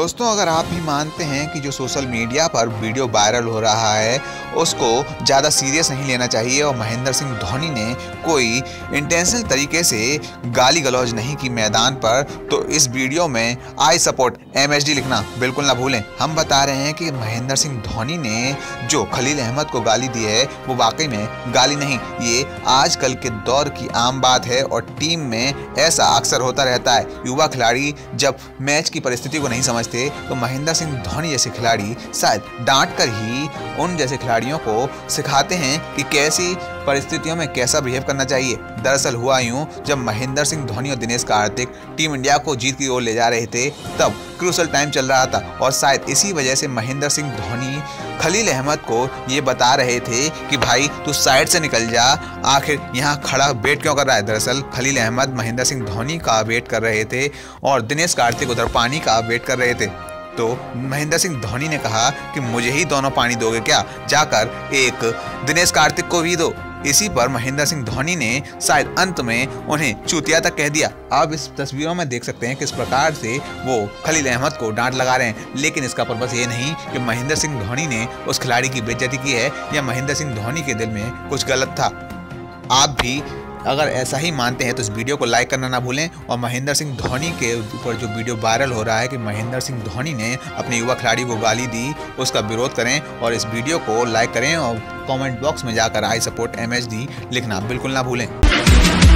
दोस्तों, अगर आप भी मानते हैं कि जो सोशल मीडिया पर वीडियो वायरल हो रहा है उसको ज़्यादा सीरियस नहीं लेना चाहिए और महेंद्र सिंह धोनी ने कोई इंटेंशनल तरीके से गाली गलौज नहीं की मैदान पर, तो इस वीडियो में आई सपोर्ट MSD लिखना बिल्कुल ना भूलें। हम बता रहे हैं कि महेंद्र सिंह धोनी ने जो खलील अहमद को गाली दी है वो वाकई में गाली नहीं, ये आजकल के दौर की आम बात है और टीम में ऐसा अक्सर होता रहता है। युवा खिलाड़ी जब मैच की परिस्थिति को नहीं समझते तो महेंद्र सिंह धोनी जैसे खिलाड़ी शायद डांट कर ही उन जैसे खिलाड़ियों को सिखाते हैं कि कैसी परिस्थितियों में कैसा बिहेव करना चाहिए। दरअसल हुआ यूं, जब महेंद्र सिंह धोनी और दिनेश कार्तिक टीम इंडिया को जीत की ओर ले जा रहे थे तब क्रूशल टाइम चल रहा था और शायद इसी वजह से महेंद्र सिंह धोनी खलील अहमद को ये बता रहे थे कि भाई तू साइड से निकल जा, आखिर यहाँ खड़ा वेट क्यों कर रहा है। दरअसल खलील अहमद महेंद्र सिंह धोनी का वेट कर रहे थे और दिनेश कार्तिक उधर पानी का वेट कर रहे थे। तो महेंद्र सिंह धोनी ने कहा कि मुझे ही दोनों पानी दोगे क्या, जाकर एक दिनेश कार्तिक को भी दो। इसी पर महेंद्र सिंह धोनी ने शायद अंत में उन्हें चूतिया तक कह दिया। आप इस तस्वीरों में देख सकते हैं किस प्रकार से वो खलील अहमद को डांट लगा रहे हैं, लेकिन इसका पर्पस ये नहीं कि महेंद्र सिंह धोनी ने उस खिलाड़ी की बेइज्जती की है या महेंद्र सिंह धोनी के दिल में कुछ गलत था। आप भी अगर ऐसा ही मानते हैं तो इस वीडियो को लाइक करना ना भूलें और महेंद्र सिंह धोनी के ऊपर जो वीडियो वायरल हो रहा है कि महेंद्र सिंह धोनी ने अपने युवा खिलाड़ी को गाली दी, उसका विरोध करें और इस वीडियो को लाइक करें और कमेंट बॉक्स में जाकर आई सपोर्ट MSD लिखना बिल्कुल ना भूलें।